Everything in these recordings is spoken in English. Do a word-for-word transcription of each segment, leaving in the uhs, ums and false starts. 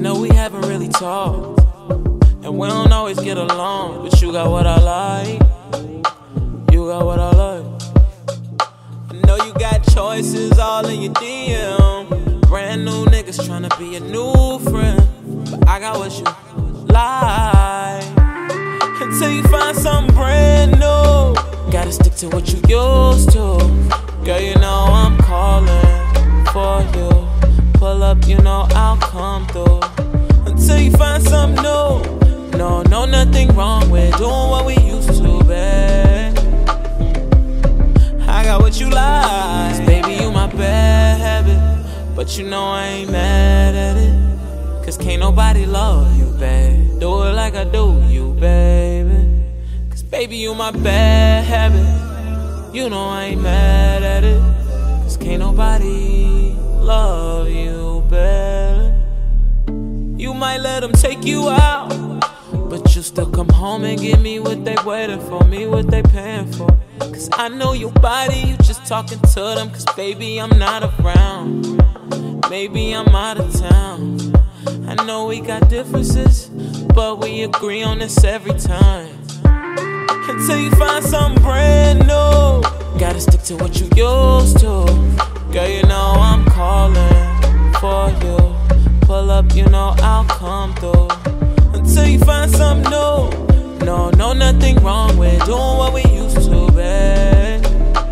know we haven't really talked, and we don't always get along, but you got what I like. You got what I like. I know you got choices all in your D M. Brand new niggas tryna be a new friend, but I got what you like. Until you find something brand new, gotta stick to what you used to. Girl, you know I'm calling for you. Pull up, you know I'll come through. Until you find something new. No, no, nothing wrong with doing what we used to, babe. I got what you like. 'Cause baby, you my bad habit, but you know I ain't mad at it. 'Cause can't nobody love you, babe. Do it like I do you, baby. 'Cause baby, you my bad habit. You know I ain't mad at it. 'Cause can't nobody love you better. You might let them take you out, but you still come home and give me what they waiting for, me what they paying for. 'Cause I know your body, you just talking to them. 'Cause baby, I'm not around. Maybe I'm out of town. I know we got differences, but we agree on this every time. Until you find something brand new, gotta stick to what you used to. Girl, you know I'm calling for you. Pull up, you know I'll come through. Until you find something new. No, no, nothing wrong with doing what we used to, babe.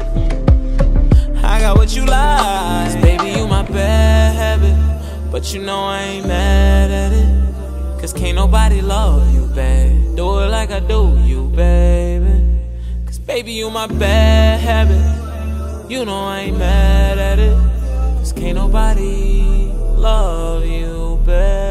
I got what you like. 'Cause baby, you my bad habit, but you know I ain't mad at it. 'Cause can't nobody love you, babe. Do it like I do you, baby. 'Cause baby, you my bad habit. You know I ain't mad at it. 'Cause can't nobody love you, babe.